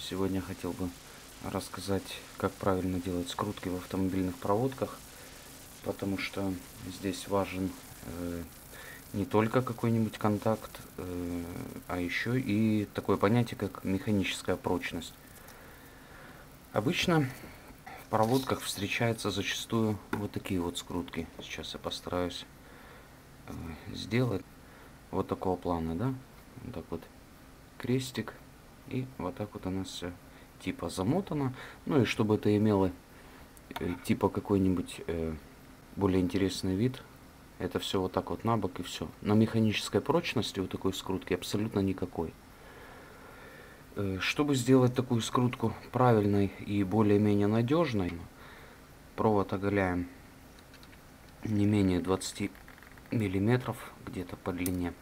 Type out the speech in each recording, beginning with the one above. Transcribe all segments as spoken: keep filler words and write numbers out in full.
Сегодня хотел бы рассказать, как правильно делать скрутки в автомобильных проводках, потому что здесь важен э, не только какой-нибудь контакт, э, а еще и такое понятие, как механическая прочность. Обычно в проводках встречаются зачастую вот такие вот скрутки. Сейчас я постараюсь э, сделать вот такого плана, да, вот так вот крестик, и вот так вот у нас все типа замотано. Ну и чтобы это имело э, типа какой-нибудь э, более интересный вид, это все вот так вот на бок и все. На механической прочности у такой скрутки абсолютно никакой. Э, чтобы сделать такую скрутку правильной и более-менее надежной, провод оголяем не менее двадцати миллиметров где-то по длине.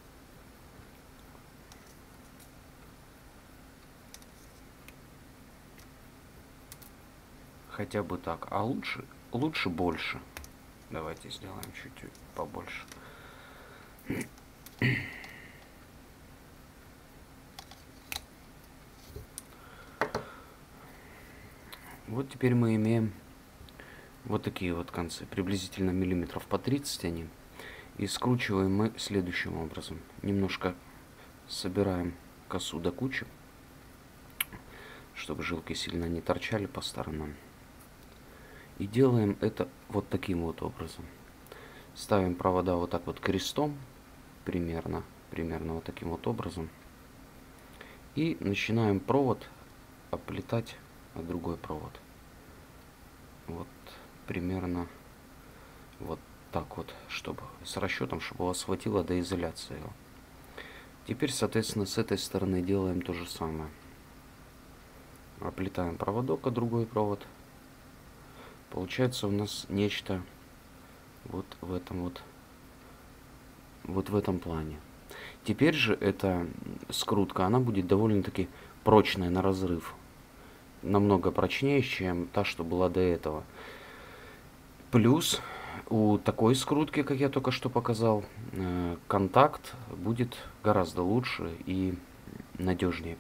Хотя бы так, а лучше, лучше больше. Давайте сделаем чуть-чуть побольше. Вот теперь мы имеем вот такие вот концы, приблизительно миллиметров по тридцать они. И скручиваем мы следующим образом. Немножко собираем косу до кучи, чтобы жилки сильно не торчали по сторонам. И делаем это вот таким вот образом. Ставим провода вот так вот крестом, примерно, примерно вот таким вот образом. И начинаем провод оплетать от другой провод. Вот примерно вот так вот, чтобы с расчетом, чтобы у вас хватило до изоляции его. Теперь, соответственно, с этой стороны делаем то же самое. Оплетаем проводок, а другой провод. Получается у нас нечто вот в этом вот, вот в этом плане. Теперь же эта скрутка, она будет довольно-таки прочная на разрыв. Намного прочнее, чем та, что была до этого. Плюс у такой скрутки, как я только что показал, контакт будет гораздо лучше и надежнее.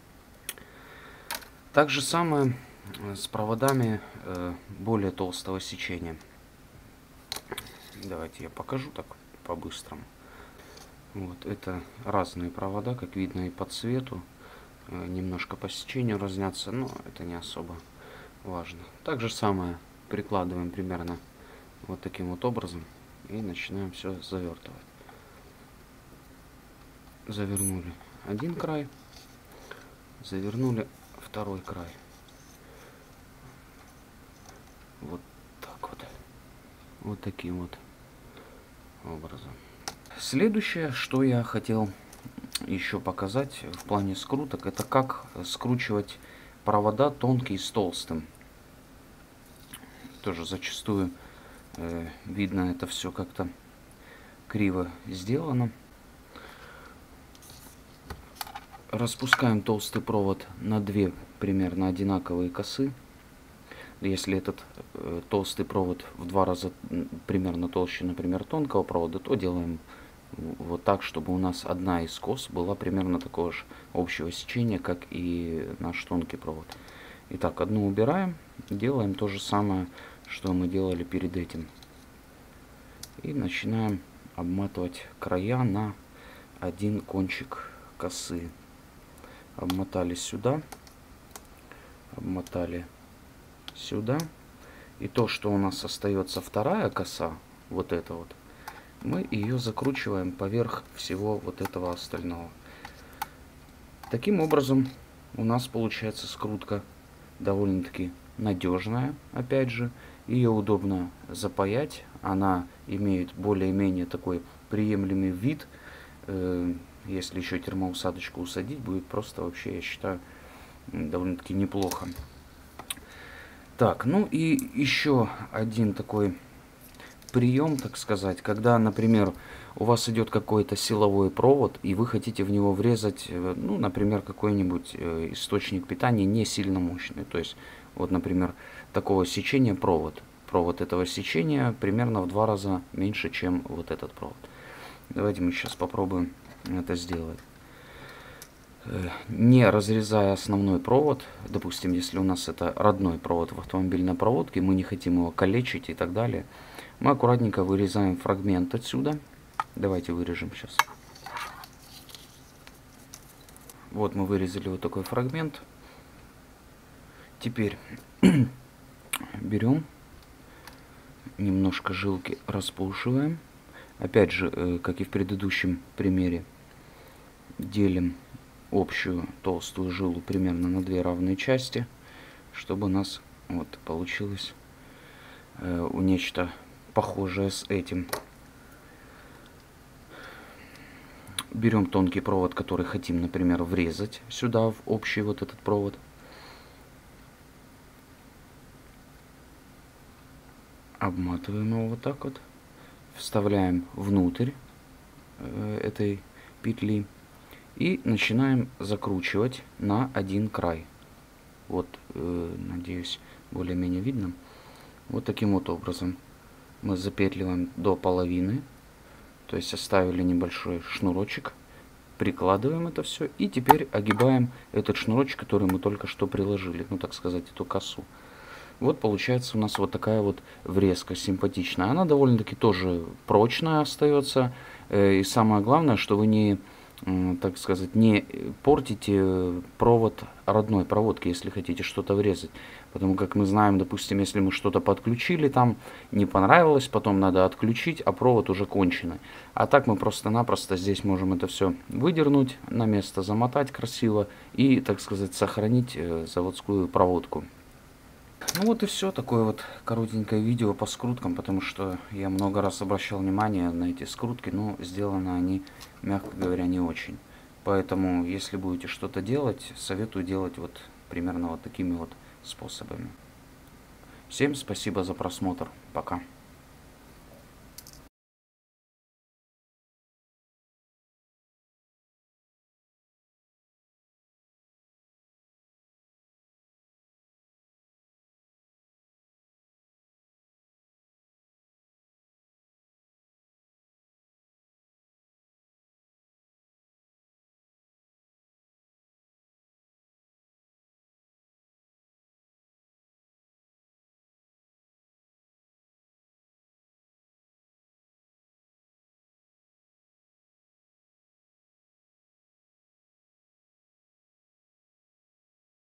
Так же самое с проводами более толстого сечения. Давайте я покажу так по-быстрому. Вот это разные провода, как видно и по цвету. Немножко по сечению разнятся, но это не особо важно. Так же самое прикладываем примерно вот таким вот образом и начинаем все завертывать. Завернули один край, завернули второй край. Вот так вот. Вот таким вот образом. Следующее, что я хотел еще показать в плане скруток, это как скручивать провода тонкие с толстым. Тоже зачастую э, видно, это все как-то криво сделано. Распускаем толстый провод на две примерно одинаковые косы. Если этот э, толстый провод в два раза примерно толще, например, тонкого провода, то делаем вот так, чтобы у нас одна из кос была примерно такого же общего сечения, как и наш тонкий провод. Итак, одну убираем, делаем то же самое, что мы делали перед этим. И начинаем обматывать края на один кончик косы. Обмотали сюда, обмотали сюда. И то, что у нас остается вторая коса, вот эта вот, мы ее закручиваем поверх всего вот этого остального. Таким образом у нас получается скрутка довольно-таки надежная. Опять же, ее удобно запаять, она имеет более-менее такой приемлемый вид. Если еще термоусадочку усадить, будет просто вообще, я считаю, довольно-таки неплохо. Так, ну и еще один такой прием, так сказать, когда, например, у вас идет какой-то силовой провод, и вы хотите в него врезать, ну, например, какой-нибудь источник питания не сильно мощный. То есть, вот, например, такого сечения провод. Провод этого сечения примерно в два раза меньше, чем вот этот провод. Давайте мы сейчас попробуем это сделать. не разрезая основной провод, допустим, если у нас это родной провод в автомобильной проводке, мы не хотим его калечить и так далее, мы аккуратненько вырезаем фрагмент отсюда. Давайте вырежем сейчас. Вот мы вырезали вот такой фрагмент. Теперь берем, немножко жилки распушиваем. Опять же, как и в предыдущем примере, делим общую толстую жилу примерно на две равные части, чтобы у нас вот получилось э, у нечто похожее с этим. Берем тонкий провод, который хотим, например, врезать сюда в общий вот этот провод. Обматываем его вот так вот, вставляем внутрь э, этой петли. И начинаем закручивать на один край. Вот, э, надеюсь, более-менее видно. Вот таким вот образом мы запетливаем до половины. То есть оставили небольшой шнурочек. Прикладываем это все. И теперь огибаем этот шнурочек, который мы только что приложили. Ну, так сказать, эту косу. Вот получается у нас вот такая вот врезка симпатичная. Она довольно-таки тоже прочная остается. Э, и самое главное, что вы не... так сказать, не портите провод родной проводки, если хотите что-то врезать. Потому как мы знаем, допустим, если мы что-то подключили, там не понравилось, потом надо отключить, а провод уже конченый. А так мы просто-напросто здесь можем это все выдернуть, на место замотать красиво и, так сказать, сохранить заводскую проводку. Ну вот и все, такое вот коротенькое видео по скруткам, потому что я много раз обращал внимание на эти скрутки, но сделаны они, мягко говоря, не очень. Поэтому, если будете что-то делать, советую делать вот примерно вот такими вот способами. Всем спасибо за просмотр, пока.